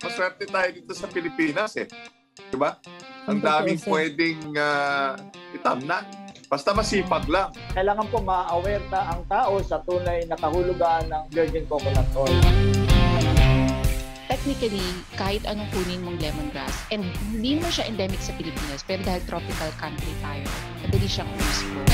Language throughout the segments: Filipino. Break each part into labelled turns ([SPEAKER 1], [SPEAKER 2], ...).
[SPEAKER 1] Maswerte tayo dito sa Pilipinas eh. Diba? Ang daming pwedeng itamnan. Basta masipag lang.
[SPEAKER 2] Kailangan po ma-aware ang tao sa tunay na kahulugan ng virgin coconut oil.
[SPEAKER 3] Technically, kahit anong kunin mong lemongrass, and hindi mo siya endemic sa Pilipinas, pero dahil tropical country tayo, madali siyang useful.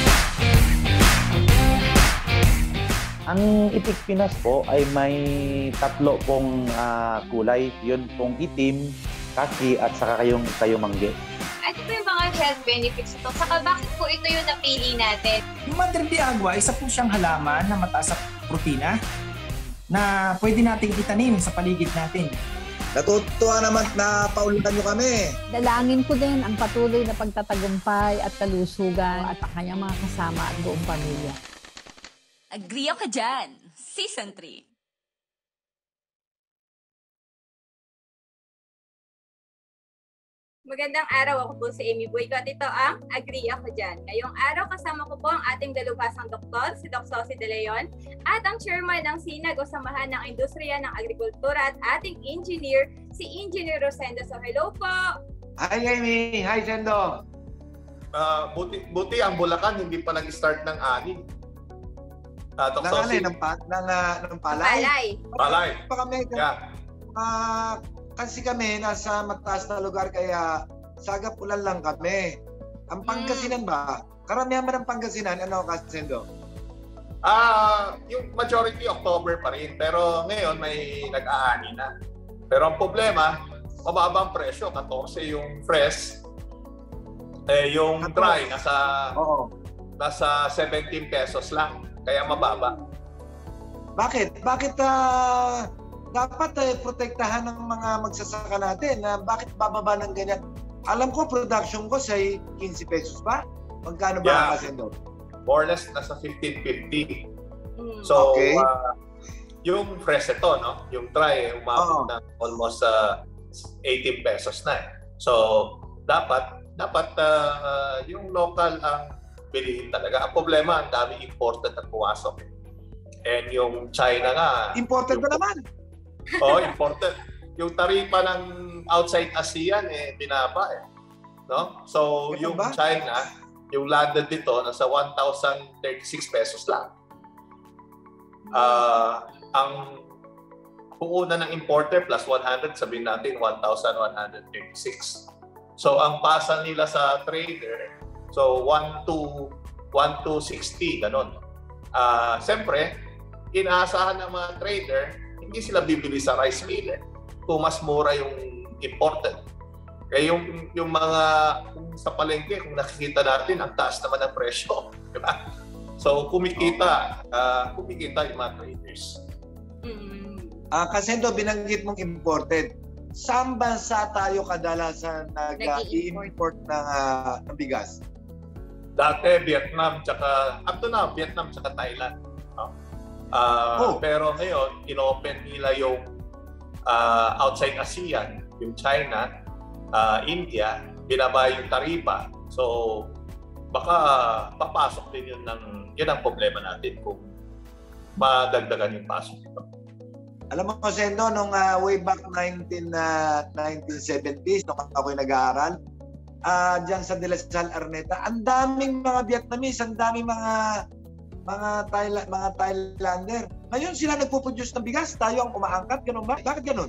[SPEAKER 4] Ang Itik Pinas po ay may tatlo pong kulay. Yun pong itim, kaki at saka kayumangge.
[SPEAKER 5] Ano po yung mga health benefits ito? Saka bakit po ito yung napili natin?
[SPEAKER 6] Yung Madre de Agua, isa po siyang halaman na mataas sa protina na pwede nating itanim sa paligid natin.
[SPEAKER 7] Natutuwa naman na paulitan nyo kami.
[SPEAKER 8] Dalangin ko din ang patuloy na pagtatagumpay at kalusugan at ang kanyang mga kasama at buong pamilya.
[SPEAKER 9] Agree ka dyan. Season 3.
[SPEAKER 5] Magandang araw, ako po si Amy Boyko at ito ang Agree Ako Dyan. Ngayong araw kasama ko po ang ating dalubhasang doktor, si Doc Sosie De Leon, at ang chairman ng SINAG o Samahan ng Industriya ng Agrikultura at ating engineer, si Engineer Rosendo. So hello po!
[SPEAKER 7] Hi Amy! Hi Sendo!
[SPEAKER 1] Buti ang Bulacan hindi pa nag-start ng ani. Doc Sosie.
[SPEAKER 7] Ng palay?
[SPEAKER 1] Palay.
[SPEAKER 7] Pa kami.
[SPEAKER 1] Yeah.
[SPEAKER 7] Kasi kami nasa mataas na lugar kaya sagap-ulan lang kami. Ang Pangasinan ba? Karamihan ba ng Pangasinan? Ano ka, Sendo?
[SPEAKER 1] Yung majority October pa rin. Pero ngayon may nag-aani na. Pero ang problema, mababa ang presyo. 14 yung fresh. Yung dry, nasa 17 pesos lang. Kaya mababa.
[SPEAKER 7] Bakit? Dapat protektahan ng mga magsasaka natin na bakit bababa ng ganyan. Alam ko, production ko sa 15 pesos ba? Magkano ba ang Sendo?
[SPEAKER 1] More or less, nasa 15.50. So, okay. Yung fresh ito, no? Yung dry, umabot ng almost 18 pesos na. So, dapat yung local ang bilihin talaga. Ang problema, ang dami imported at pumasok. And yung China nga...
[SPEAKER 7] Imported ba naman?
[SPEAKER 1] Imported. Yung taripa ng outside ASEAN, binaba eh. No? So, ito yung ba? China, yung landed dito, nasa 1,036 pesos lang. Ang puuna ng importer plus 100, sabihin natin 1,136. So, ang pasa nila sa trader, so 1,260, ganun. Siyempre, inaasahan ng mga trader, hindi sila bibili sa rice mill kung mas mura yung imported. Kaya yung mga sa palengke, kung nakikita natin, ang taas naman ang presyo. Diba? So, kumikita yung mga traders.
[SPEAKER 7] Kasi ito, binanggit mong imported. Saan bansa tayo kadalasan nag-i-import ng bigas?
[SPEAKER 1] Dati, Vietnam, Vietnam tsaka Thailand. Pero ngayon, inopen nila yung outside ASEAN, yung China, India, binaba yung taripa. So, baka papasok din yun ang problema natin kung madagdagan yung pasok ito.
[SPEAKER 7] Alam mo, Sendo, nung way back 1970s, nung ako'y nag-aaral, dyan sa De La Salle, Araneta, ang daming mga Vietnamese, ang daming mga Thailander. Ngayon sila nagpo-produce ng bigas, tayo ang umaangkat, ganun ba? Bakit ganun?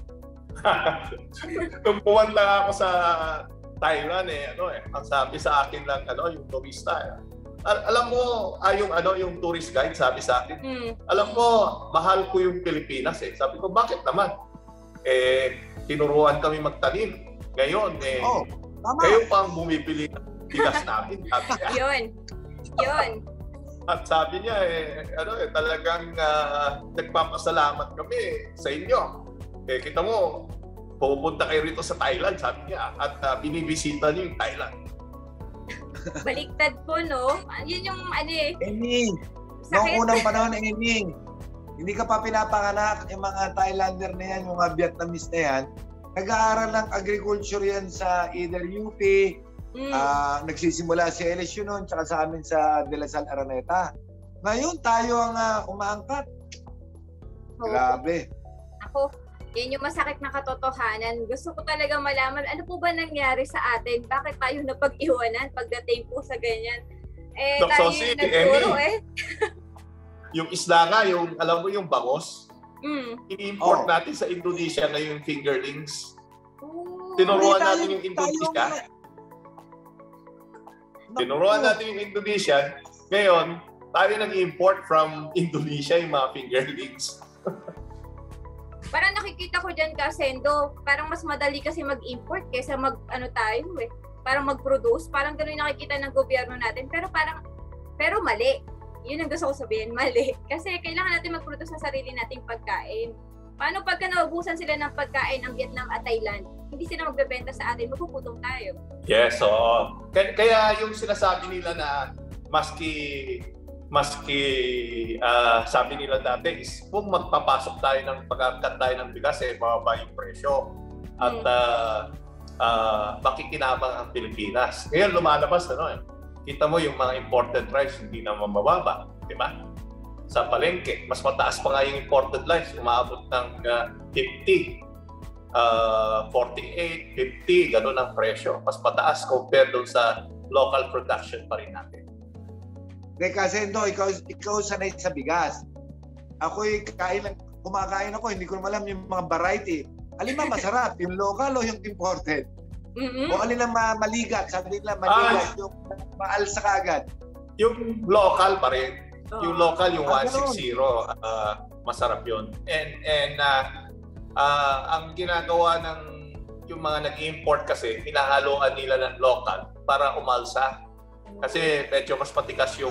[SPEAKER 1] Nung pumunta ako sa Thailand ang sabi sa akin lang yung turista. Alam mo, yung tourist guide sabi sa akin, alam mo, mahal ko yung Pilipinas eh. Sabi ko, bakit naman? Tinuruan kami magtanim. Ngayon kayo pa ang bumibili ng bigas namin.
[SPEAKER 5] Yun.
[SPEAKER 1] At sabi niya, talagang nagpapasalamat kami sa inyo. Kita mo, pupunta kayo rito sa Thailand, sabi niya, at binibisita niyo yung Thailand.
[SPEAKER 5] Baliktad po, no? Yun yung
[SPEAKER 7] Amy, noong unang panahon, Amy, hindi ka pa pinapanganak yung mga Thailander na yan, yung mga Vietnamese na yan. Nag-aaral ng agriculture yan sa either UP, nagsisimula si LSU noon tsaka sa amin sa De La Salle, Araneta. Ngayon tayo ang umaangkat. Grabe.
[SPEAKER 5] Yan yung masakit na katotohanan. Gusto ko talaga malaman, ano po ba nangyari sa atin? Bakit tayo napag-iwanan pagdating po sa ganyan? Tayo yung nagturo
[SPEAKER 1] Yung isda nga, alam mo yung bangos, i-import natin sa Indonesia na yung fingerlings. Tinuruan natin yung Indonesia. Tinuruan natin yung Indonesia. Ngayon, tayo nag-import from Indonesia yung mga fingerlings.
[SPEAKER 5] Parang nakikita ko dyan, Kasendo, parang mas madali kasi mag-import kaysa parang mag-produce. Parang gano'n yung nakikita ng gobyerno natin. Pero mali. Yun ang gusto ko sabihin, mali. Kasi kailangan natin mag-produce sa sarili nating pagkain. Paano pagka naubusan sila ng pagkain ang Vietnam at Thailand? Hindi sila magbebenta sa atin, magpuputong tayo.
[SPEAKER 1] Yes, oo. Kaya yung sinasabi nila na maski sabi nila dati is kung magpapasok tayo ng pag-angkat tayo ng bigas, mababa yung presyo. At makikinabang ang Pilipinas. Ngayon lumalabas, kita mo yung mga imported rice hindi na mababa, di ba? Sa palengke, mas mataas pa nga yung imported rice, umabot ng 50, 48, 50, gano'n ang presyo. Mas mataas compared doon sa local production pa rin natin.
[SPEAKER 7] Kasi ikaw sanay sa bigas. Ako'y kumakain ako, hindi ko alam yung mga variety. Alin ba masarap, yung local o yung imported? O alin ang maligat, sabi nila maligat, yung maalsa ka agad.
[SPEAKER 1] Yung local pa rin. Yung local, yung 160, masarap yun. And ang ginagawa ng yung mga nag-import kasi, hinahaluan nila ng local para umalsa. Kasi medyo mas matikas yung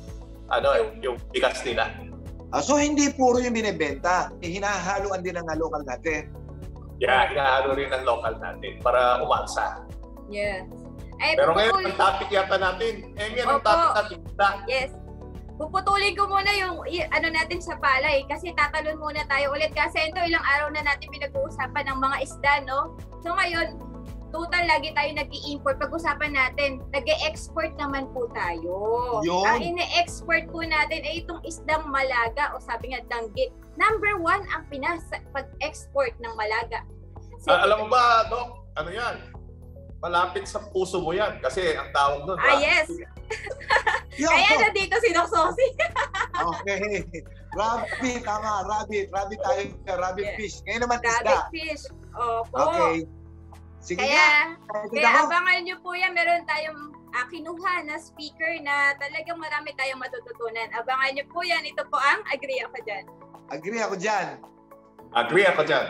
[SPEAKER 1] bigas nila.
[SPEAKER 7] So hindi puro yung binibenta, hinahaluan din ang local natin.
[SPEAKER 1] Yeah, hinahalo rin ang local natin para umalsa.
[SPEAKER 5] Yes.
[SPEAKER 1] Pero ngayon, ang topic yata natin, ngayon ang topic natin.
[SPEAKER 5] Yes. Puputulin ko muna yung natin sa palay kasi tatalon muna tayo ulit kasi ilang araw na natin pinag-uusapan ng mga isda, no? So ngayon, total lagi tayo nag-i-import. Pag-usapan natin, nag-e-export naman po tayo.
[SPEAKER 7] Yun.
[SPEAKER 5] Ang ine-export po natin ay itong isdang malaga o sabi nga danggit. Number 1 ang Pinas pag-export ng malaga.
[SPEAKER 1] Alam mo ba, Doc? Ano yan? Malapit sa puso mo yan kasi ang tawag doon.
[SPEAKER 5] Yes. Kaya na dito si Doc Sosi.
[SPEAKER 7] Okay. Rabbit, tama. Rabbit tayo. Rabbit fish. Ngayon naman isda.
[SPEAKER 5] Rabbit fish. Opo.
[SPEAKER 7] Okay. Sige
[SPEAKER 5] kaya abangan nyo po yan. Meron tayong kinuha na speaker na talagang marami tayong matututunan. Abangan nyo po yan. Ito po ang Agree Ako Dyan.
[SPEAKER 7] Agree ako dyan.
[SPEAKER 1] Agree ako dyan.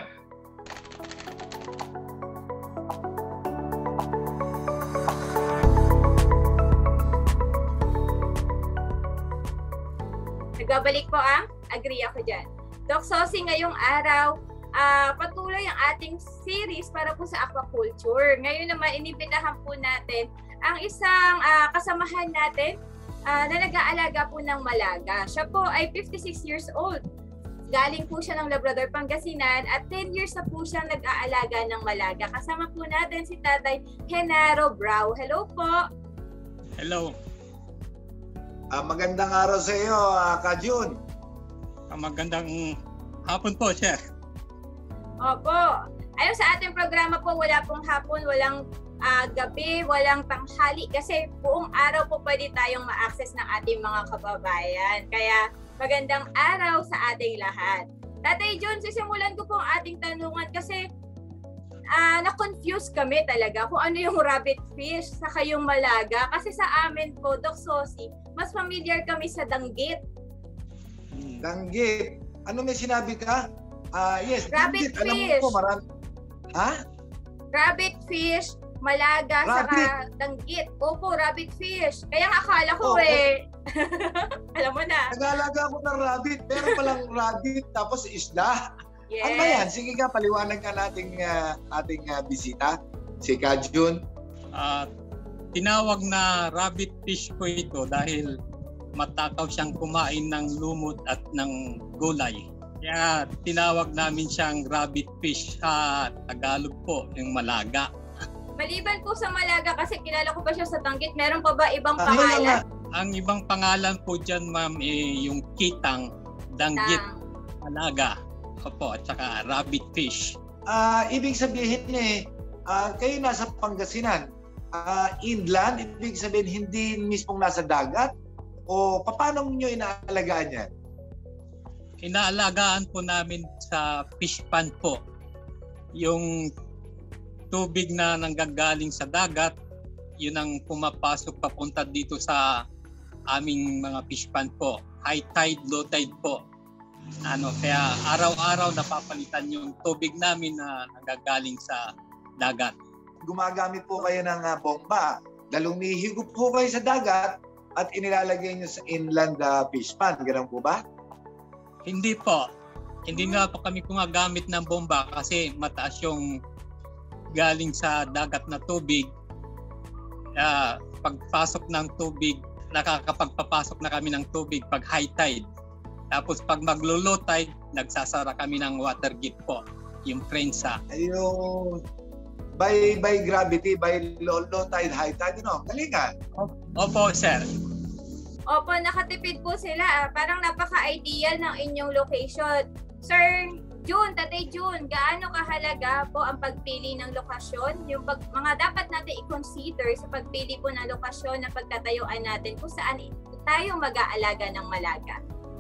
[SPEAKER 5] Nagbabalik po ang Agree Ako Dyan. Doc Sosi, ngayong araw, patuloy ang ating series para po sa aquaculture. Ngayon naman, inibitahan po natin ang isang kasamahan natin na nag-aalaga po ng malaga. Siya po ay 56 years old. Galing po siya ng Labrador, Pangasinan at 10 years na po siyang nag-aalaga ng malaga. Kasama po natin si Tatay Genaro Brau. Hello po!
[SPEAKER 10] Hello!
[SPEAKER 7] Magandang araw sa iyo, Kajun.
[SPEAKER 10] Magandang hapon po, sir.
[SPEAKER 5] Opo. Ayon sa ating programa po, wala pong hapon, walang gabi, walang tanghali kasi buong araw po pwede tayong ma-access ng ating mga kababayan. Kaya magandang araw sa ating lahat. Tatay John, sisimulan ko po ang ating tanungan kasi na-confuse kami talaga kung ano yung rabbit fish saka yung malaga. Kasi sa amin po, Doc Sosi, mas familiar kami sa danggit.
[SPEAKER 7] Danggit? Ano may sinabi ka? Yes,
[SPEAKER 5] rabbit
[SPEAKER 7] danggit.
[SPEAKER 5] fish.
[SPEAKER 7] Alam mo po, marami. Ha?
[SPEAKER 5] Rabbit fish, malaga, saka danggit. Opo, rabbit fish. Kaya nga akala ko alam mo na.
[SPEAKER 7] Nag-aalaga ako ng rabbit, pero palang rabbit tapos isda.
[SPEAKER 5] Yes.
[SPEAKER 7] Ano ba yan? Sige nga, paliwanag ka ating bisita, si Kajun.
[SPEAKER 10] Tinawag na rabbit fish ko ito dahil matakaw siyang kumain ng lumot at ng gulay. Kaya tinawag namin siyang rabbit fish sa Tagalog po, yung malaga.
[SPEAKER 5] Maliban po sa malaga, kasi kilala ko pa siya sa danggit, meron pa ba ibang pangalan?
[SPEAKER 10] Ang ibang pangalan po dyan, ma'am, yung kitang, danggit, malaga. Opo, at saka rabbit fish.
[SPEAKER 7] Ibig sabihin kayo nasa Pangasinan. Inland, ibig sabihin hindi mismong nasa dagat? O paano nyo inaalagaan yan?
[SPEAKER 10] Inaalagaan po namin sa fish pond po. Yung tubig na nanggagaling sa dagat, yun ang pumapasok papunta dito sa aming mga fish pond po. High tide, low tide po. Kaya araw-araw napapalitan yung tubig namin na nanggagaling sa dagat.
[SPEAKER 7] Gumagamit po kayo ng bomba. Lumihigop po kayo sa dagat at inilalagay nyo sa inland fish pond. Ganun po ba?
[SPEAKER 10] Hindi po. Hindi nga po kami gumagamit ng bomba kasi mataas yung galing sa dagat na tubig. Pagpasok ng tubig, nakakapagpapasok na kami ng tubig pag high tide. Tapos pag maglo-low tide, nagsasara kami ng water gate po, yung prensa.
[SPEAKER 7] Ayun. By gravity, by low tide, high tide, galingan.
[SPEAKER 10] Opo, sir.
[SPEAKER 5] Opo, nakatipid po sila. Parang napaka-ideal ng inyong location. Sir June, Tatay June, gaano kahalaga po ang pagpili ng lokasyon? Yung mga dapat natin i-consider sa pagpili po ng lokasyon na pagtatayuan natin kung saan tayo mag-aalaga ng malaga?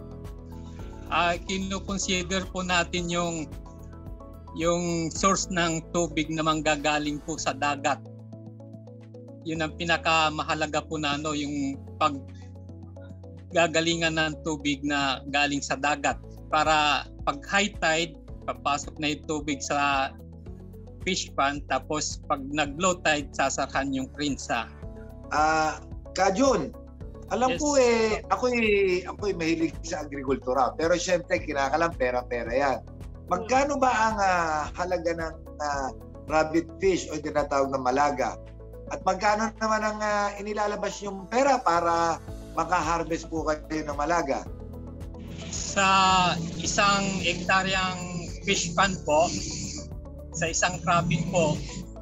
[SPEAKER 10] Kino-consider po natin yung source ng tubig na manggagaling po sa dagat. Yun ang pinakamahalaga po na yung paggagalingan ng tubig na galing sa dagat. Para pag high tide, papasok na yung tubig sa fish pond, tapos pag nag-low tide, sasarhan yung prensa.
[SPEAKER 7] Kajun, alam
[SPEAKER 10] yes.
[SPEAKER 7] ko ako'y mahilig sa agrikultura, pero syempre kinakalang pera-pera yan. Magkano ba ang halaga ng rabbit fish o tinatawag na malaga? At magkano naman ang inilalabas yung pera para maka-harvest po kayo ng malaga?
[SPEAKER 10] Sa isang hektaryang fish pond po, sa isang crapping po,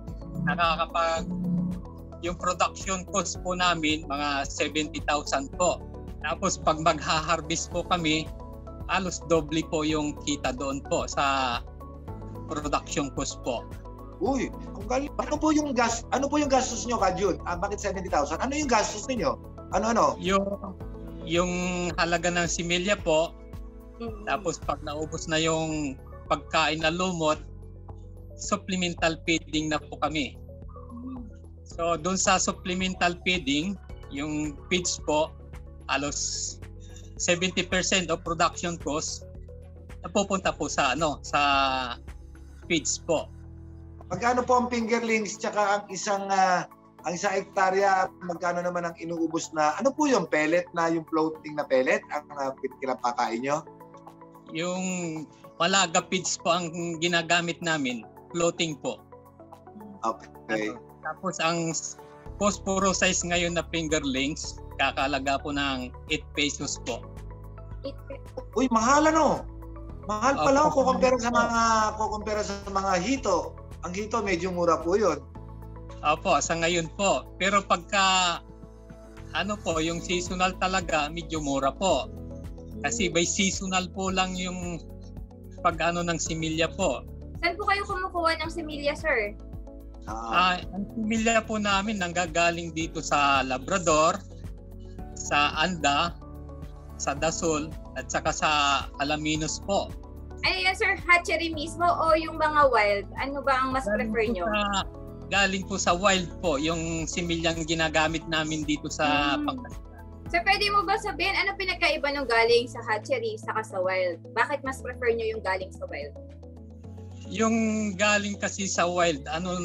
[SPEAKER 10] yung production cost po namin, mga 70,000 po. Tapos pag magha-harvest po kami, halos doble po yung kita doon po sa production cost po.
[SPEAKER 7] Uy, ano po yung gastos nyo, Kajun? Bakit 70,000? Ano yung gastos niyo? Ano?
[SPEAKER 10] Yung halaga ng similya po, tapos pag naubos na yung pagkain na lumot, supplemental feeding na po kami. So doon sa supplemental feeding, yung feeds po, halos 70% of production cost napupunta po sa feeds po.
[SPEAKER 7] Magkano po ang fingerlings tsaka ang isang hektarya, magkano naman ang inuubos na, ano po yung pellet na, yung floating na pellet ang kinapakain nyo?
[SPEAKER 10] Yung malaga feeds po ang ginagamit namin, floating po.
[SPEAKER 7] Okay.
[SPEAKER 10] Tapos ang phosphorus ngayon na fingerlings, kakalaga po ng 8 pesos po.
[SPEAKER 7] Uy, mahal Mahal pala kukumpara sa mga hito. Ang hito medyo mura po 'yon.
[SPEAKER 10] Opo, sa ngayon po. Pero pagka yung seasonal talaga, medyo mura po. Kasi by seasonal po lang yung ng similya po.
[SPEAKER 5] Saan po kayo kumukuha ng similya, sir?
[SPEAKER 10] Ang similya po namin nanggagaling dito sa Labrador, sa Anda, sa Dasol, at saka sa Alaminos po.
[SPEAKER 5] Ano yan, sir? Hatchery mismo o yung mga wild? Ano ba ang mas prefer nyo?
[SPEAKER 10] Galing po sa wild po, yung similyang ginagamit namin dito sa Pangasinan.
[SPEAKER 5] So pwede mo ba sabihin, ano pinagkaiba ng galing sa hatchery saka sa wild? Bakit mas prefer nyo yung galing sa wild?
[SPEAKER 10] Yung galing kasi sa wild,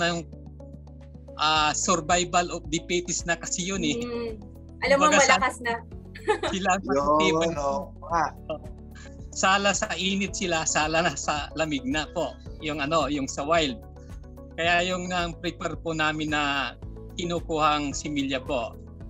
[SPEAKER 10] survival of the fittest na kasi yun eh.
[SPEAKER 5] Alam mo, malakas na.
[SPEAKER 10] Sila sala sa init sila, sala na sa lamig na po. Yung sa wild. Kaya yung prefer po namin na kinukuhang similya po.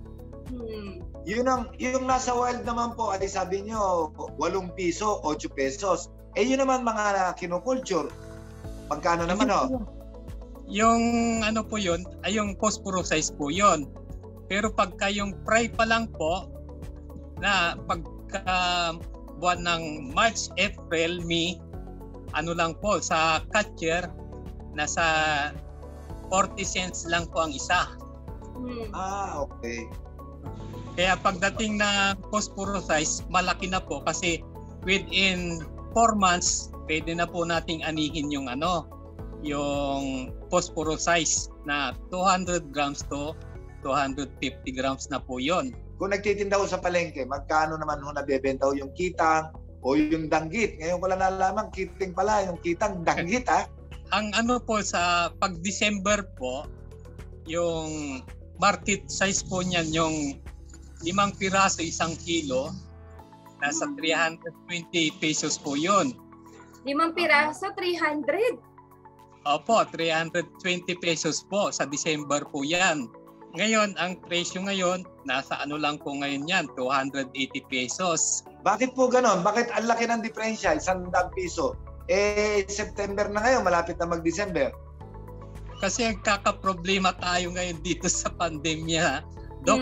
[SPEAKER 7] Yung nasa wild naman po, ay sabi nyo, 8 piso, 8 pesos. Yun naman mga kinukulture. Magkano naman
[SPEAKER 10] Yung po yun, ay yung phosphorus po yun. Pero pagka yung fry pa lang po, na pagka buwan ng March, April, May, ano lang po, sa catcher, nasa 40 cents lang po ang isa.
[SPEAKER 7] Okay.
[SPEAKER 10] Kaya pagdating na phosphorus size, malaki na po kasi within 4 months, pwede na po nating anihin yung yung phosphorus size na 200 grams to 250 grams na po yon.
[SPEAKER 7] Kung nagtitinda ko sa palengke, magkano naman ho nabebenta ho yung kitang o yung danggit? Ngayon ko lang nalaman, kiting pala, yung kitang danggit
[SPEAKER 10] Ang po sa pag-December po, yung market size po niyan, yung 5 piraso 1 kilo, nasa 320 pesos po yun.
[SPEAKER 5] 5 piraso, 300?
[SPEAKER 10] Opo, 320 pesos po sa December po yan. Ngayon, ang presyo ngayon, nasa lang po ngayon yan, 280 pesos.
[SPEAKER 7] Bakit po ganon? Bakit ang laki ng diferensya, 100 piso? September na ngayon, malapit na mag-December.
[SPEAKER 10] Kasi ang kakaproblema tayo ngayon dito sa pandemya, Doc.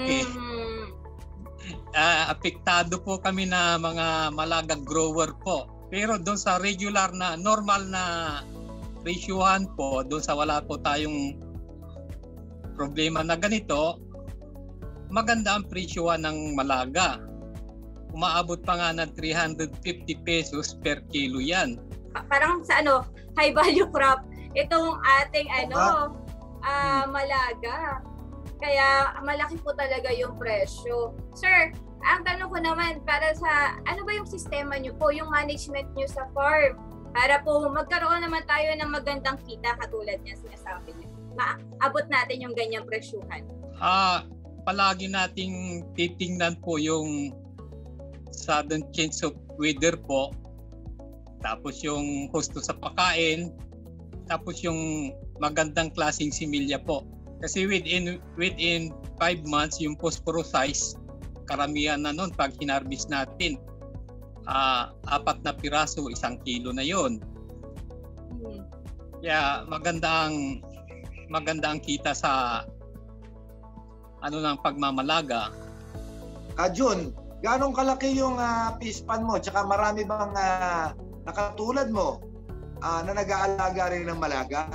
[SPEAKER 10] Apektado po kami na mga malagang grower po. Pero doon sa regular na, normal na ratiohan po, doon sa wala po tayong problema na ganito, maganda ang presyohan ng malaga. Umaabot pa nga ng 350 pesos per kilo yan. Parang
[SPEAKER 5] sa high value crop, itong ating malaga. Kaya malaki po talaga yung presyo. Sir, ang tanong ko naman, para sa ano ba yung sistema nyo po, yung management nyo sa farm? Para po magkaroon naman tayo ng magandang kita katulad niya sinasabi niyo. Maabot natin yung ganyang presyuhan.
[SPEAKER 10] Palagi nating titingnan po yung sudden change of weather po. Tapos yung husto sa pagkain. Tapos yung magandang klaseng similya po. Kasi within 5 months yung phosphorus size, karamihan na nun pag hinarvest natin, 4 na piraso, 1 kilo na yon. Kaya maganda ang kita sa ng pagmamalaga.
[SPEAKER 7] Jun, ganong kalaki yung fish pan mo? Tsaka marami bang nakatulad mo na nag-aalaga rin ng malaga?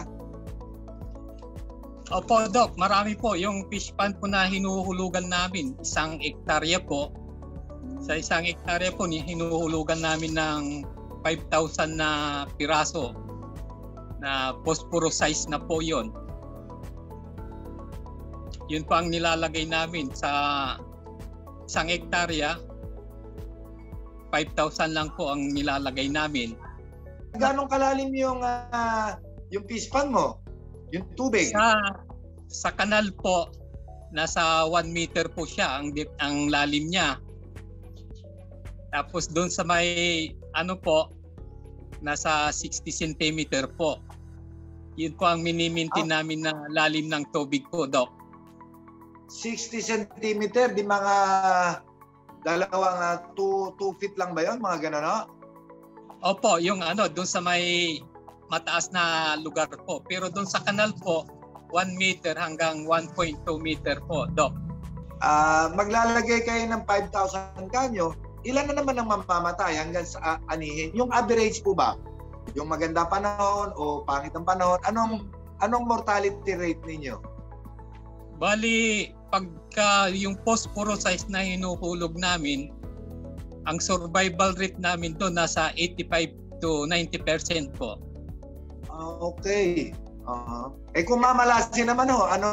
[SPEAKER 10] Opo, Doc. Marami po. Yung fish pan po na hinuhulugan namin, 1 hektarya po. Sa 1 hektarya po, hinuhulugan namin ng 5,000 na piraso na phosphorus size na po yon. Yun po ang nilalagay namin sa 1 hektarya. 5,000 lang po ang nilalagay namin.
[SPEAKER 7] Ganong kalalim yung fish pan mo? Yung tubig?
[SPEAKER 10] Sa kanal po, nasa 1 meter po siya ang lalim niya. Tapos doon sa may nasa 60 centimeter po. Yun po ang minimintin namin na lalim ng tubig po, Doc.
[SPEAKER 7] 60 centimeter, di mga 2 feet lang ba yun? Mga gano'n, no?
[SPEAKER 10] Opo, yung doon sa may mataas na lugar po. Pero doon sa kanal po, 1 meter hanggang 1.2 meter po, Doc.
[SPEAKER 7] Maglalagay kayo ng 5,000 kanyo, ilan na naman ang mamamatay hanggang sa anihin? Yung average po ba? Yung maganda panahon o pangit ang panahon, anong mortality rate ninyo?
[SPEAKER 10] Bali, pagka yung phosphorus size na hinuhulog namin, ang survival rate namin doon nasa 85 to 90% po.
[SPEAKER 7] Okay. Kung mamalasin naman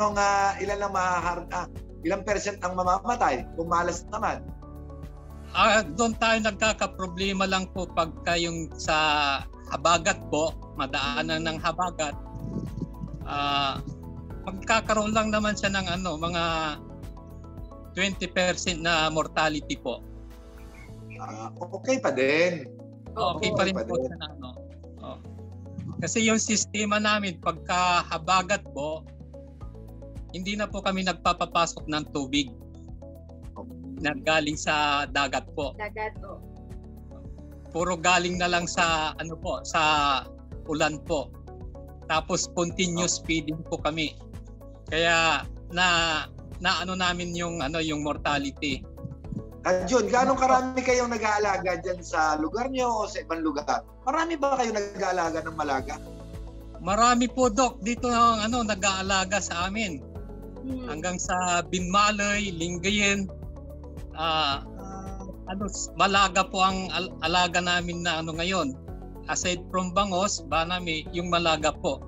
[SPEAKER 7] ilang percent ang mamamatay kung malas naman?
[SPEAKER 10] Doon tayo nagkakaproblema lang po pagka yung sa habagat po, madaanan ng habagat. Magkakaroon lang naman siya ng mga 20% na mortality po.
[SPEAKER 7] Okay pa din.
[SPEAKER 10] Okay pa rin po siya na Kasi yung sistema namin pagka habagat po, hindi na po kami nagpapapasok ng tubig na galing sa dagat po.
[SPEAKER 5] Dagat po.
[SPEAKER 10] Puro galing na lang sa sa ulan po. Tapos continuous feeding po kami. Kaya namin yung yung mortality.
[SPEAKER 7] Jun, gaano karami kayong nag-aalaga dyan sa lugar nyo o sa ibang lugar? Marami ba kayo nag-aalaga ng malaga?
[SPEAKER 10] Marami po, Doc. Dito nag-aalaga sa amin. Hanggang sa Binmalay, Lingayen. Malaga po ang alaga namin na ngayon. Aside from bangos, banami, yung malaga po.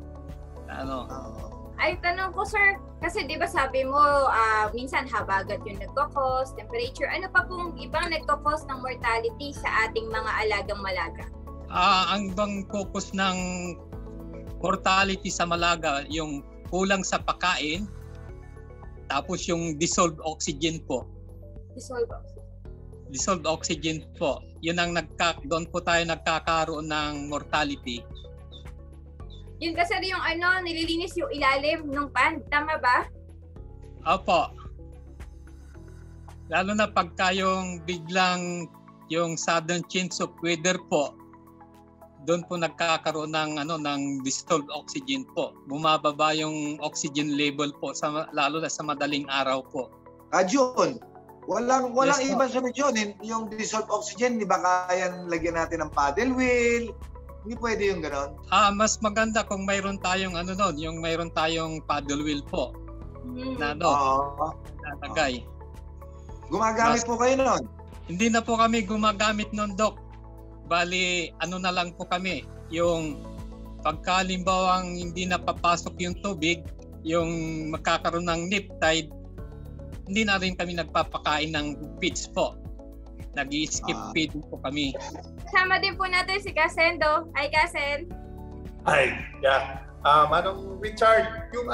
[SPEAKER 5] Ay, tanong ko, sir, kasi di ba sabi mo, minsan habagat yung nagkakos, temperature. Ano pa pong ibang nagkakos ng mortality sa ating mga alagang malaga?
[SPEAKER 10] Ang bang focus ng mortality sa malaga, yung kulang sa pagkain, tapos yung dissolved oxygen po. Dissolved oxygen po. Yun ang doon po tayo nagkakaroon ng mortality.
[SPEAKER 5] Yun kasi yung nililinis yung ilalim ng pan, tama ba?
[SPEAKER 10] Opo. Lalo na pagka yung biglang yung sudden change of weather po, doon po nagkakaroon ng dissolved oxygen po. Bumababa yung oxygen level po lalo na sa madaling araw po.
[SPEAKER 7] Jun, walang ibang solusyon. Yung dissolved oxygen, di ba kayang lagyan natin ng paddle wheel? Hindi pwede yung gano'n?
[SPEAKER 10] Mas maganda kung mayroon tayong yung mayroon tayong paddle wheel po. Natagay.
[SPEAKER 7] Gumagamit po kayo noon?
[SPEAKER 10] Hindi na po kami gumagamit noon, Doc. Bali, na lang po kami. Yung pagkalimbawang hindi na papasok yung tubig, yung magkakaroon ng nip tide, hindi na rin kami nagpapakain ng feeds po. Nag-i-skip feeding po kami.
[SPEAKER 5] Kasama din po natin si Kasendo. Hi, Kasen.
[SPEAKER 1] Hi, yeah. Richard, yung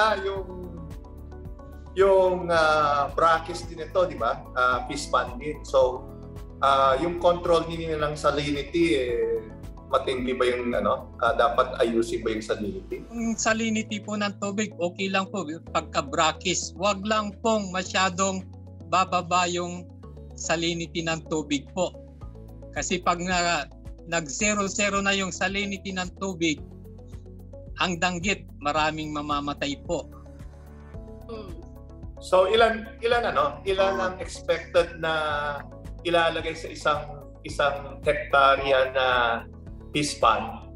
[SPEAKER 1] brackish din ito, di ba? Fish pond din. So, yung control nilang salinity, matindi ba yung dapat ayusin ba yung salinity?
[SPEAKER 10] Yung salinity po ng tubig, okay lang po pagka brackish. Wag lang pong masyadong bababa yung salinity ng tubig po. Kasi pag nag-0-0 na yung salinity ng tubig, ang danggit maraming mamamatay po.
[SPEAKER 1] So ilan ang expected na ilalagay sa isang hektarya na fish pond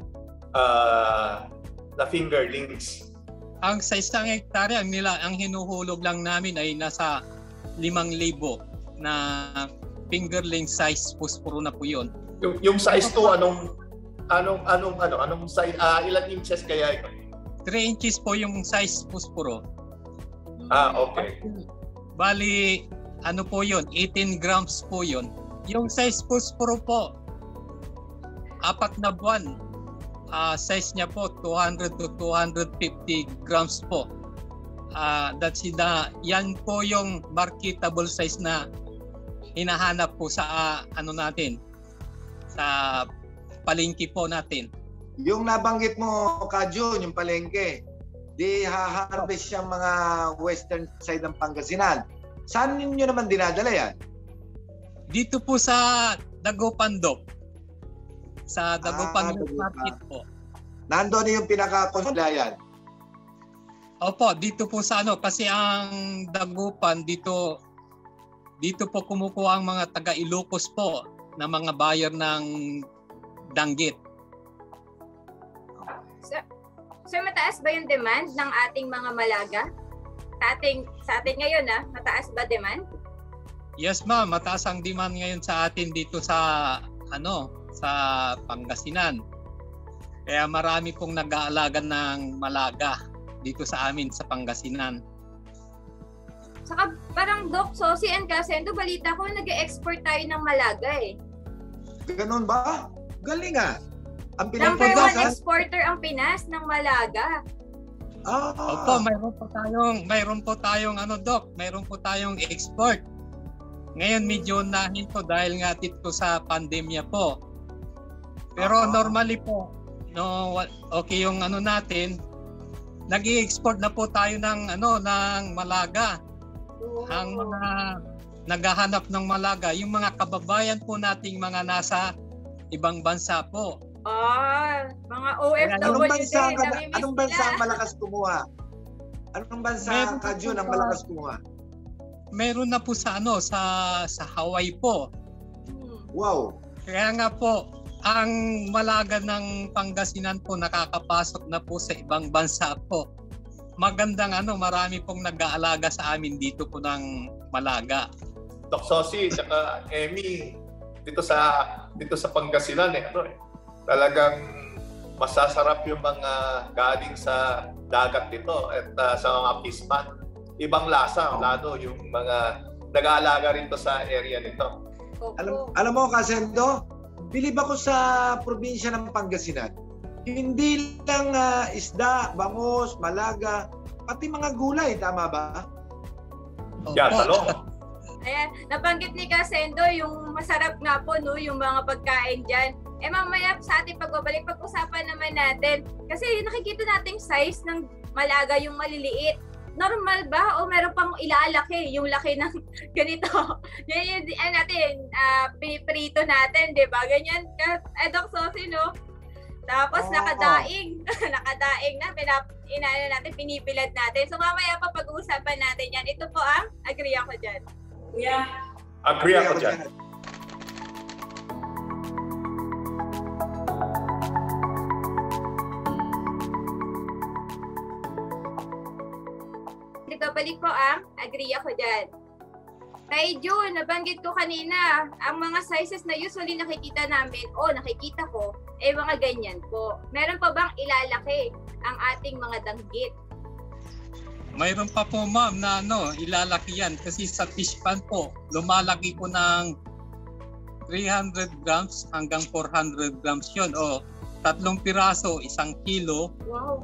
[SPEAKER 1] na fingerlings?
[SPEAKER 10] Ang sa isang hektarya ang hinuhulog lang namin ay nasa 5,000 na fingerling size puspuro na po 'yon.
[SPEAKER 1] Yung size to anong size, ilang inches kaya ito?
[SPEAKER 10] 3 inches po yung size puspuro.
[SPEAKER 1] Okay.
[SPEAKER 10] Bali po 'yon, 18 grams po 'yon. Yung size puspuro po 4 na buwan. Size niya po 200 to 250 grams po. Yan po yung marketable size na hinahanap po sa natin, sa palengke po natin.
[SPEAKER 7] Yung nabanggit mo, Kajun, yung palengke, di ha-harvest siyang mga western side ng Pangasinan. Saan niyo naman dinadala yan?
[SPEAKER 10] Dito po sa Dagupan, Doc. Sa Dagupan Market po.
[SPEAKER 7] Nandoon yung pinaka-konsulat.
[SPEAKER 10] Opo, dito po sa kasi ang Dagupan dito po kumukuha ang mga taga Ilocos po na mga buyer ng danggit.
[SPEAKER 5] So mataas ba yung demand ng ating mga malaga? Sa atin ngayon mataas ba demand?
[SPEAKER 10] Yes, ma'am, mataas ang demand ngayon sa atin dito sa sa Pangasinan. Kaya marami pong nag-aalaga ng malaga dito sa amin sa Pangasinan.
[SPEAKER 5] Saka parang Doc Sosi and Kasendo, balita ko nag-e-export tayo ng malaga eh.
[SPEAKER 7] Ganun ba? Galing Ang
[SPEAKER 5] Number 1 exporter ang Pinas ng malaga.
[SPEAKER 10] Opo, mayroon po tayong Doc, mayroon po tayong export. Ngayon medyo nahin po dahil nga dito sa pandemya po. Pero normally po, okay yung natin, nag-i-export na po tayo ng malaga. Ang mga naghahanap ng malaga, yung mga kababayan po nating mga nasa ibang bansa po.
[SPEAKER 5] Mga OFW
[SPEAKER 7] Anong bansa ang malakas kumuha? Anong bansa, Kajun, ang malakas kumuha?
[SPEAKER 10] Meron na po sa sa Hawaii po.
[SPEAKER 7] Wow.
[SPEAKER 10] Kaya nga po, ang Malaga ng Pangasinan po nakakapasok na po sa ibang bansa po. Magandang marami pong nag-aalaga sa amin dito po ng Malaga.
[SPEAKER 1] Doc Sosi, saka Emmy, dito sa Pangasinan talagang masasarap yung mga galing sa dagat dito at sa mga pispan. Ibang lasa, lalo yung mga nag-aalaga rin to sa area nito.
[SPEAKER 7] Alam mo, Kasendo, bilib ako sa probinsya ng Pangasinan. Hindi lang isda, bangus, malaga, pati mga gulay, tama ba?
[SPEAKER 1] Yeah, talong.
[SPEAKER 5] Ayan, nabanggit ni Kasendo yung masarap nga po, no, yung mga pagkain dyan. Mamaya sa ating pagbabalik, pag-usapan naman natin. Kasi nakikita natin size ng malaga, yung maliliit. Normal ba o meron pang ilalaki yung laki ng ganito? Yan yung natin, piniprito natin, di ba? Ganyan, Doc Sosi, no? Tapos nakadaing na, pinipilat natin. So mamaya pa pag-uusapan natin yan. Ito po ang agree ako dyan.
[SPEAKER 1] Yeah. Agree ako dyan.
[SPEAKER 5] Balik po ang agree ako dyan. Kay June, nabanggit ko kanina, ang mga sizes na usually nakikita namin nakikita ko, mga ganyan po. Meron pa bang ilalaki ang ating mga danggit?
[SPEAKER 10] Mayroon pa po, ma'am, na ilalaki yan kasi sa fish pan po, lumalaki po ng 300 grams hanggang 400 grams yun. O 3 piraso, 1 kilo.
[SPEAKER 5] Wow.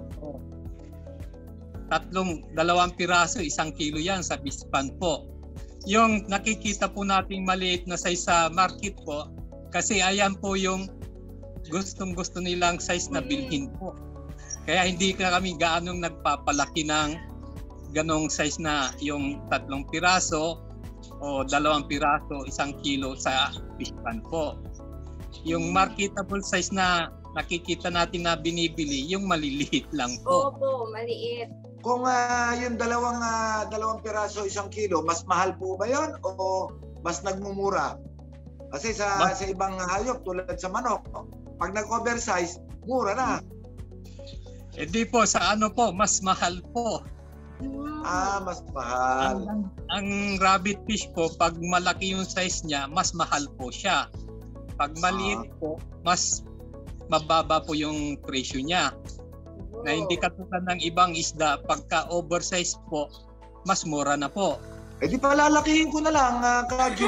[SPEAKER 10] 2 piraso, 1 kilo yan sa fish pan po. Yung nakikita po nating maliit na size sa market po, kasi ayan po yung gustong-gusto nilang size na bilhin po. Kaya hindi kami gaanong nagpapalaki ng ganong size na yung 3 piraso o 2 piraso, 1 kilo sa fish pan po. Yung marketable size na nakikita natin na binibili, yung maliliit lang po.
[SPEAKER 5] Opo, maliit.
[SPEAKER 7] Kung yung 2 piraso, 1 kilo, mas mahal po ba yun o mas nagmumura? Kasi sa ibang hayop tulad sa manok, pag nag-oversize, mura na.
[SPEAKER 10] Di po, sa po, mas mahal po.
[SPEAKER 7] Mas mahal.
[SPEAKER 10] Ang rabbit fish po, pag malaki yung size niya, mas mahal po siya. Pag maliit po, mas mababa po yung presyo niya. Na hindi katulad ng ibang isda, pagka oversize po, mas mura na po.
[SPEAKER 7] Di palalakihin ko na lang, Kajun.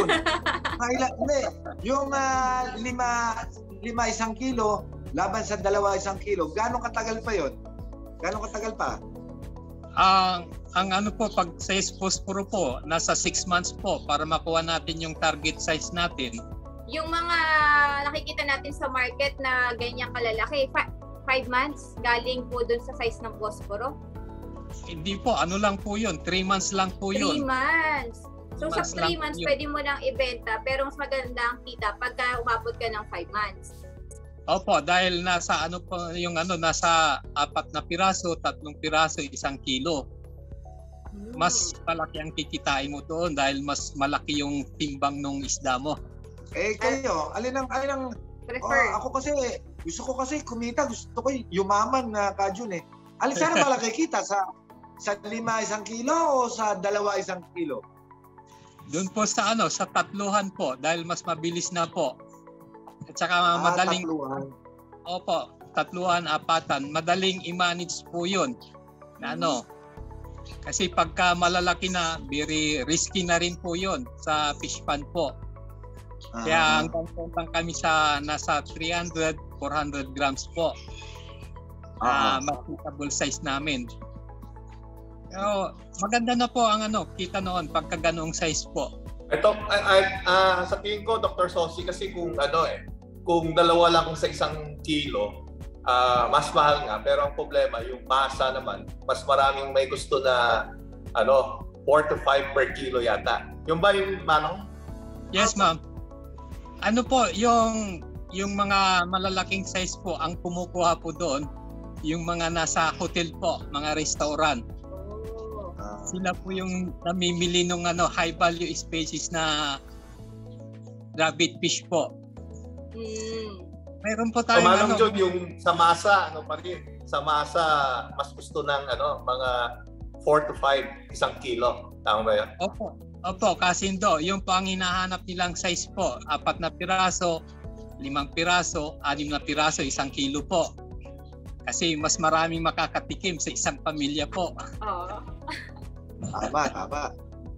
[SPEAKER 7] Yung 5 1 kilo, laban sa 2 1 kilo, gano'ng katagal pa yon? Gano'ng katagal pa?
[SPEAKER 10] Ang po, pag size phosphoro po, nasa 6 months po para makuha natin yung target size natin.
[SPEAKER 5] Yung mga nakikita natin sa market na ganyang kalalaki, 5 months galing po dun sa size ng posporo?
[SPEAKER 10] Hindi po, lang po yun. 3 months lang po yun.
[SPEAKER 5] 3 months. So sa 3 months, pwede mo nang ibenta, pero mas maganda ang kita pagka umabot ka ng 5 months.
[SPEAKER 10] Opo, dahil nasa po yung nasa 4 na piraso, 3 piraso, 1 kilo. Mas malaki ang kikitain mo doon dahil mas malaki yung timbang ng isda mo.
[SPEAKER 7] Kayo, alin ang
[SPEAKER 5] prefer?
[SPEAKER 7] Ako kasi, gusto ko kasi kumita, gusto ko yumaman na Kajun Alin sana malaki kita sa 5 1 kilo o sa 2 1 kilo?
[SPEAKER 10] Doon po sa sa 3 po dahil mas mabilis na po. At saka madaling
[SPEAKER 7] 3.
[SPEAKER 10] Opo, 3, 4, madaling i-manage po 'yon. Na kasi pagka malalaki na, very risky na rin po 'yon sa fish pan po. Kaya hanggang kami sa nasa 300, 400 grams po. Marketable size namin. Pero maganda na po ang kita noon pagka ganoong size po.
[SPEAKER 1] Ito, sa tingin ko, Dr. Sosi, kasi kung kung 2 lang sa 1 kilo, mas mahal nga. Pero ang problema, yung masa naman, mas maraming may gusto na 4 to 5 per kilo yata. Yung ba yung Manong?
[SPEAKER 10] Yes, ma'am. Po, yung mga malalaking size po, ang kumukuha po doon, yung mga nasa hotel po, mga restaurant. Sila po yung namimili ng high value species na rabbit fish po. Meron po tayong
[SPEAKER 1] Manong John, yung sa masa, pa rin? Sa masa, mas gusto ng mga 4 to 5, 1 kilo. Tama ba yan?
[SPEAKER 10] Opo, kasindo. Yung po ang hinahanap nilang size po. 4 na piraso, 5 piraso, 6 na piraso, 1 kilo po. Kasi mas maraming makakatikim sa isang pamilya po.
[SPEAKER 5] Oo.
[SPEAKER 7] Tama.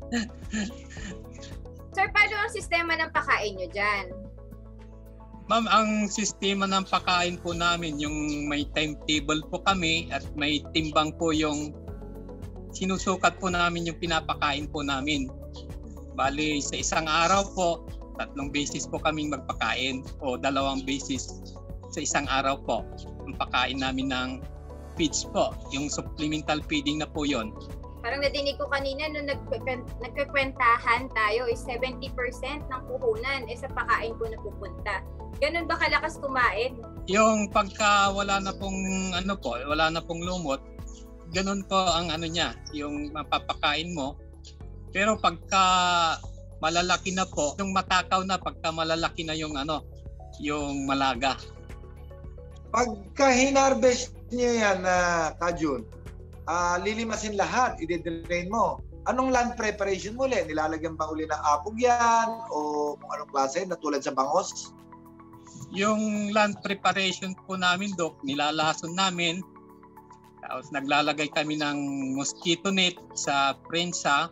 [SPEAKER 5] Sir, paano ang sistema ng pakain nyo dyan?
[SPEAKER 10] Ma'am, ang sistema ng pagkain po namin, yung may timetable po kami at may timbang po yung sinusukat po namin yung pinapakain po namin. Bali, sa isang araw po, 3 beses po kaming magpakain o 2 beses sa isang araw po. Ang pakain namin ng feeds po, yung supplemental feeding na po yon.
[SPEAKER 5] Parang nadinig ko kanina nung nagkakwentahan tayo is 70% ng puhunan sa pakain po napupunta. Ganun ba kalakas kumain?
[SPEAKER 10] Yung pagka wala na pong lumot, ganun po ang niya, yung mapapakain mo. Pero pagka malalaki na po, yung matakaw na pagka malalaki na yung yung malaga.
[SPEAKER 7] Pagka hinarvest niyo yan, Kajun, lilimasin lahat, i-drain mo. Anong land preparation mo ulit? Nilalagyan ba uli ng apog yan? O kung anong klase na tulad sa bangos?
[SPEAKER 10] Yung land preparation po namin, Dok, nilalason namin. Tapos naglalagay kami ng mosquito net sa prensa.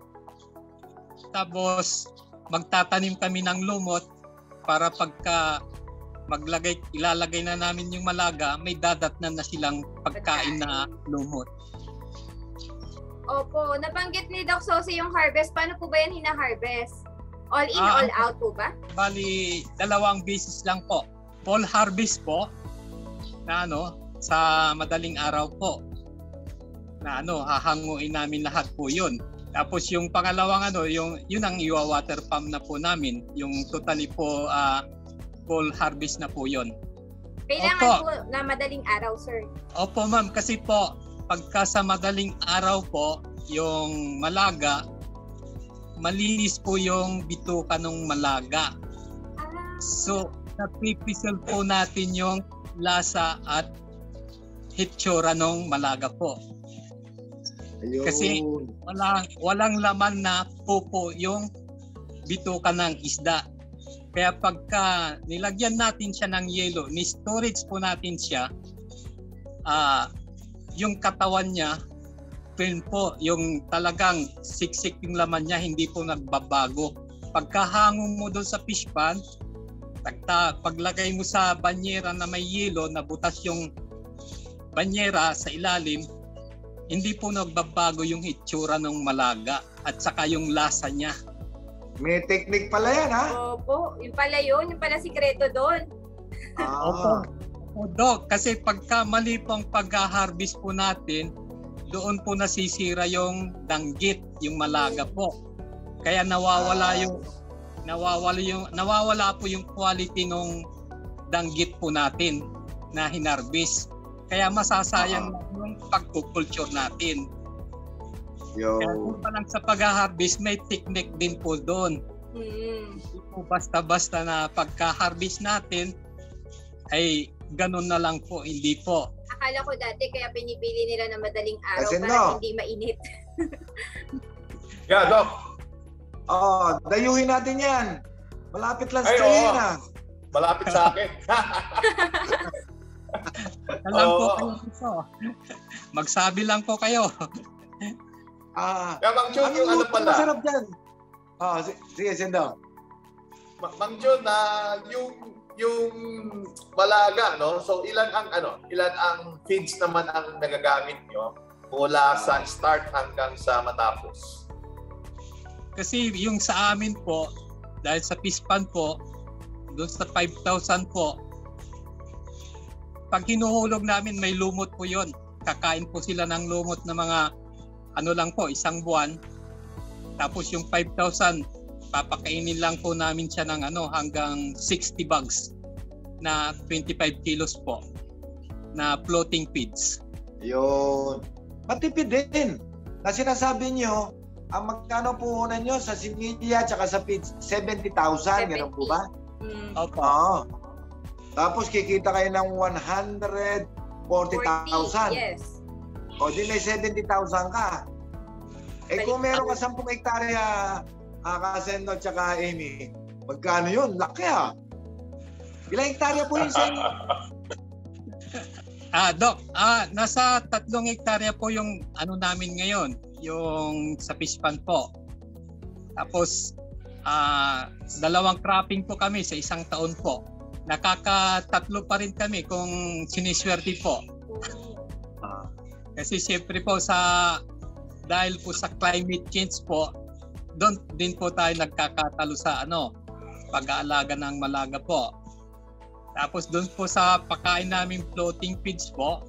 [SPEAKER 10] Tapos magtatanim kami ng lumot para pagka ilalagay na namin yung malaga, may dadatnan na silang pagkain na lumot.
[SPEAKER 5] Opo, nabanggit ni Doc Sosi yung harvest. Paano po ba yan hina-harvest? All in, all out po ba?
[SPEAKER 10] Bali, 2 beses lang po. Fall harvest po, na sa madaling araw po. Na hahanguin namin lahat po yun. Tapos yung pangalawang yun ang iwa-water pump na po namin. Yung totally po fall harvest na po yun.
[SPEAKER 5] Kailangan po na madaling araw, sir.
[SPEAKER 10] Opo, ma'am. Kasi po, pagka sa madaling araw po, yung malaga, malinis po yung bituka ng malaga. So, napipisal po natin yung lasa at hitsura ng malaga po.
[SPEAKER 7] Ayun.
[SPEAKER 10] Kasi walang laman na pupo yung bituka ng isda. Kaya pagka nilagyan natin siya ng yelo, ni-storage po natin siya, yung katawan niya, film po, yung talagang siksik yung laman niya, hindi po nagbabago. Pagkahango mo doon sa fish pan, paglagay mo sa banyera na may yelo, nabutas yung banyera sa ilalim, hindi po nagbabago yung hitsura ng malaga at saka yung lasa niya.
[SPEAKER 7] May technique pala yan, ha?
[SPEAKER 5] Opo, yung pala sikreto doon.
[SPEAKER 10] Opo, Dok, kasi pagka mali po ang pag-harvest po natin, doon po nasisira yung danggit, yung malaga po. Kaya nawawala po yung quality ng danggit po natin na hinarvest. Kaya masasayang yung pagkukulture natin. Kaya pa lang sa pag-harvest, may technique din po doon. Hindi po basta-basta na pagka-harvest natin, ay ganun na lang po, hindi po.
[SPEAKER 5] Akala ko dati kaya pinipili nila na madaling araw
[SPEAKER 7] kasi
[SPEAKER 5] para hindi mainit.
[SPEAKER 1] Yeah, Doc.
[SPEAKER 7] Dayuhin natin yan. Malapit lang sa yan, ha?
[SPEAKER 1] Malapit sa akin.
[SPEAKER 10] Alam po kayo ito. Magsabi lang po kayo.
[SPEAKER 1] Mang Jun, yung pala.
[SPEAKER 7] Masarap dyan. Sige, Sendo.
[SPEAKER 1] Mang Jun, yung malaga, so ilan ang feeds naman ang nagagamit nyo mula sa start hanggang sa matapos?
[SPEAKER 10] Kasi yung sa amin po, dahil sa fish pan po, doon sa 5,000 po, pag hinuhulog namin may lumot po yon. Kakain po sila ng lumot na mga lang po, 1 buwan. Tapos yung 5,000, papakainin lang po namin siya ng hanggang 60 bags na 25 kilos po na floating feeds.
[SPEAKER 7] Yun. Matipid din. na sinasabi nyo, ang magkano puhunan nyo sa similya at sa feeds, 70,000, gano'n po ba?
[SPEAKER 10] Opo.
[SPEAKER 7] Oo. Tapos kikita kayo ng 140,000.
[SPEAKER 5] Yes.
[SPEAKER 7] O di may 70,000 ka. Eh kung meron ka 10 hektarya, Kasendo at saka Amy, magkano yun? Laki Ilang hektarya po yun sa inyo?
[SPEAKER 10] Doc, nasa 3 hektarya po yung ano namin ngayon, yung sa fish pond po. Tapos 2 cropping po kami sa isang taon po. Nakaka-3 pa rin kami kung siniswerte po. Kasi siyempre po dahil po sa climate change po, doon din po tayo nagkakatalo sa pag-aalaga ng malaga po. Tapos doon po sa pagkain namin floating feeds po,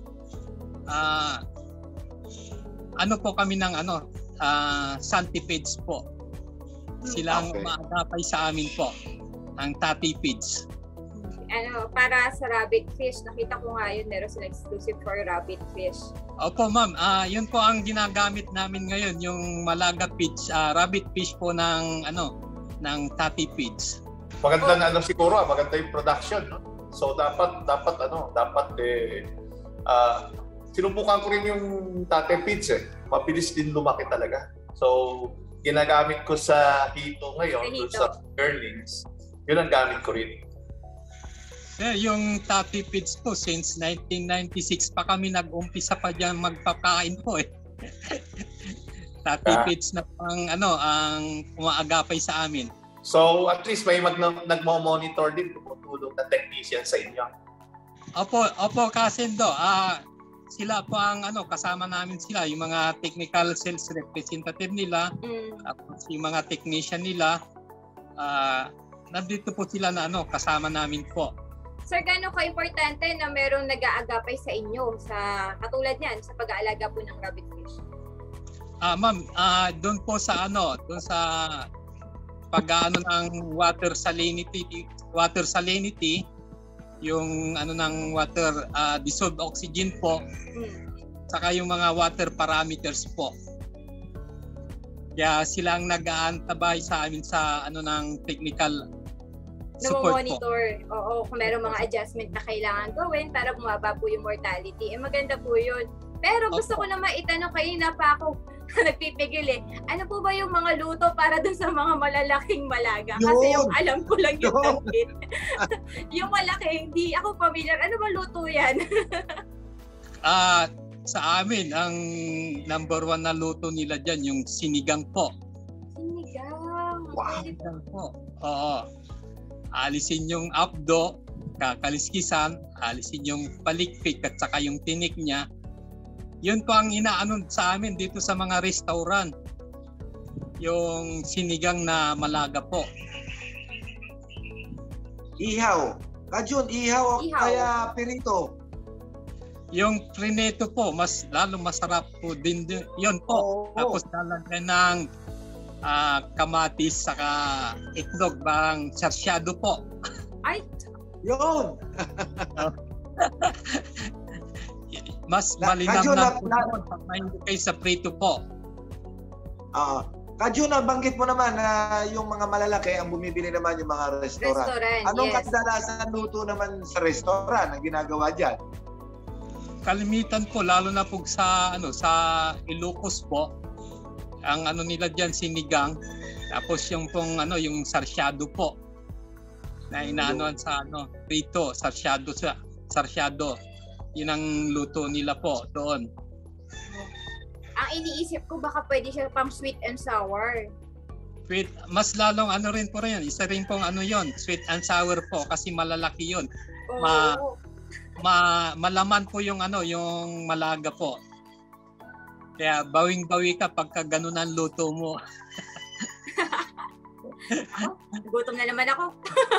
[SPEAKER 10] po kami ng centipedes po. Sila ang umaagapay sa amin po, ang tati feeds.
[SPEAKER 5] Para sa rabbit fish, nakita ko nga yun, meron sila exclusive for rabbit fish.
[SPEAKER 10] Opo ma'am, yun po ang ginagamit namin ngayon, yung malaga feeds, rabbit fish po ng tati feeds.
[SPEAKER 1] Magandang siguro, maganda yung production, no? So dapat sinubukan ko rin yung tati feeds mabilis din lumaki talaga. So ginagamit ko sa hito ngayon, sa earnings, yun ang gamit ko rin.
[SPEAKER 10] Yung tati feeds po, since 1996 pa kami nag-umpisa pa dyan magpakain po Tati feeds na ang umaagapay sa amin.
[SPEAKER 1] So at least may nagmo-monitor din, tumutulong na technician sa inyo.
[SPEAKER 10] Opo Kasendo. Sila po ang kasama namin sila, yung mga technical sales representative nila, tapos yung mga technician nila, nandito po sila na kasama namin po.
[SPEAKER 5] Sir, gaano ka-importante na merong nag-aagapay sa inyo sa katulad niyan sa pag-aalaga po ng rabbit fish?
[SPEAKER 10] Ma'am, doon po sa pag-aano ng water salinity, yung ng water dissolved oxygen po, saka yung mga water parameters po. Kaya sila ang nag-aantabay sa amin sa ng technical support
[SPEAKER 5] monitor. Oo, kung merong mga adjustment na kailangan gawin para bumaba po yung mortality. Maganda po yun. Pero gusto ko na maitanong kayo na pa ako nagpipigil ano po ba yung mga luto para dun sa mga malalaking malaga? Kasi yung alam ko lang yung tangkit. Yung malaki, hindi ako familiar. Ano ba luto yan?
[SPEAKER 10] Sa amin, ang number 1 na luto nila dyan, yung sinigang po.
[SPEAKER 5] Sinigang?
[SPEAKER 10] Wow. Sinigang po. Oo. Alisin yung abdo, kakaliskisan, alisin yung palikpik at saka yung tinik niya. Yun po ang inaano sa amin dito sa mga restaurant. Yung sinigang na malaga po.
[SPEAKER 7] Ihaw. Kajun, ihaw. Kaya pirito.
[SPEAKER 10] Yung prinito po, lalo masarap po din. Yun po. Tapos lalagyan ng kamatis saka itlog, bang sarsyado po.
[SPEAKER 5] Ay!
[SPEAKER 7] Yun!
[SPEAKER 10] Mas malinam na po pag mahilig kayo sa prito po.
[SPEAKER 7] Kadyo, nabanggit mo naman na yung mga malalaki ang bumibili naman yung mga restaurant. Anong kadalasan luto naman sa restaurant ang ginagawa dyan?
[SPEAKER 10] Kalimitan po, lalo na po sa Ilocos po. Ang nila diyan sinigang, tapos yung yung sarsyado po na inaanoan sa prito, sarsyado. Yun ang luto nila po doon.
[SPEAKER 5] Ang iniisip ko baka pwede siya pang sweet and sour.
[SPEAKER 10] Mas lalong rin po rin. Isa rin pong yon, sweet and sour po kasi malalaki yun. Malaman po yung yung malaga po. Kaya bawing-bawi ka pagka ganun ang luto mo.
[SPEAKER 5] Gutom na naman ako.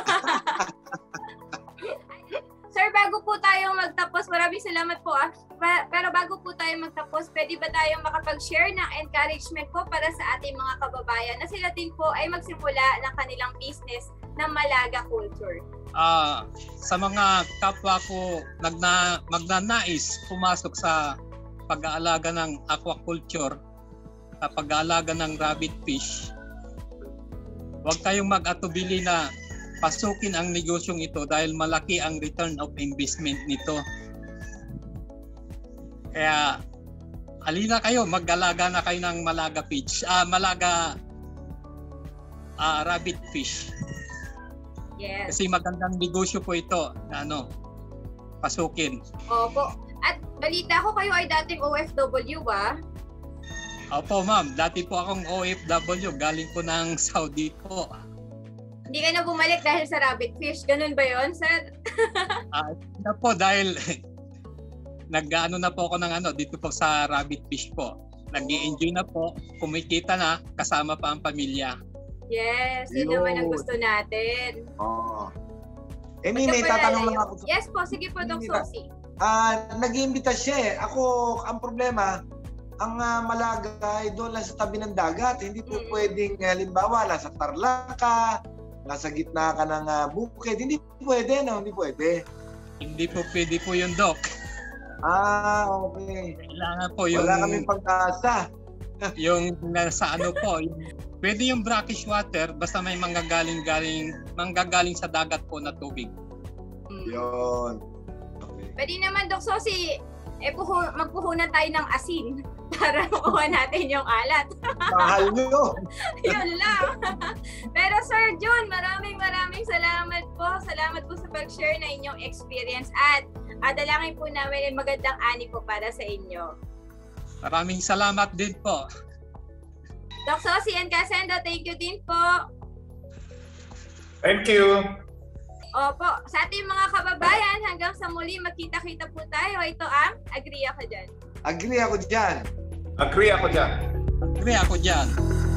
[SPEAKER 5] Sir, bago po tayo magtapos, maraming salamat po. Pero bago po tayo magtapos, pwede ba tayong makapag-share ng encouragement po para sa ating mga kababayan na sila din po ay magsimula ng kanilang business ng Malaga Culture?
[SPEAKER 10] Sa mga kapwa ko magnanais pumasok sa pag-aalaga ng aquaculture, sa pag-aalaga ng rabbit fish, huwag kayong mag-atubili na pasukin ang negosyong ito dahil malaki ang return of investment nito. Kaya halina kayo, mag-alaga na kayo ng malaga rabbit fish.
[SPEAKER 5] Yes.
[SPEAKER 10] Kasi magandang negosyo po ito na pasukin.
[SPEAKER 5] Opo. At balita ko kayo ay dating OFW ba?
[SPEAKER 10] Opo ma'am, dati po akong OFW, galing po ng Saudi po.
[SPEAKER 5] Hindi ka na bumalik dahil sa rabbit fish, ganun ba yon, sir?
[SPEAKER 10] Na po dahil nag-ano na po ako ng dito po sa rabbit fish po. Nag-i-enjoy na po, kumikita na, kasama pa ang pamilya.
[SPEAKER 5] Yes, yun naman ang gusto natin.
[SPEAKER 7] Amy, may tatanong lang ako.
[SPEAKER 5] Yes po, sige po, Doc Sosi.
[SPEAKER 7] Nag-iimbita siya eh. Ako, ang problema, ang Malaga ay doon lang sa tabi ng dagat. Hindi po pwedeng, halimbawa, nasa Tarlac, nasa gitna ka ng bukid. Hindi pwede, no? Hindi pwede.
[SPEAKER 10] Hindi po pwede po yung Doc.
[SPEAKER 7] Okay.
[SPEAKER 10] Kailangan po yung...
[SPEAKER 7] Wala kaming pag-asa.
[SPEAKER 10] Yung nasa po, pwede yung brackish water basta may manggagaling sa dagat po na tubig.
[SPEAKER 7] Yun. Okay.
[SPEAKER 5] Pwede naman, Doc Sosi, magpuhunan tayo ng asin para makuha natin yung alat.
[SPEAKER 7] Mahal nyo.
[SPEAKER 5] Yun lang. Pero Sir John, maraming salamat po. Salamat po sa pag-share na inyong experience at dalangin po namin magandang ani po para sa inyo.
[SPEAKER 10] Maraming salamat din po.
[SPEAKER 5] Doc Sosi and Casendo, thank you din po.
[SPEAKER 1] Thank you.
[SPEAKER 5] Opo, sa ating mga kababayan, hanggang sa muli, magkita-kita po tayo. Ito ang Agree Ako Dyan.
[SPEAKER 7] Agree ako dyan.
[SPEAKER 1] Agree ako dyan.
[SPEAKER 10] Agree ako dyan.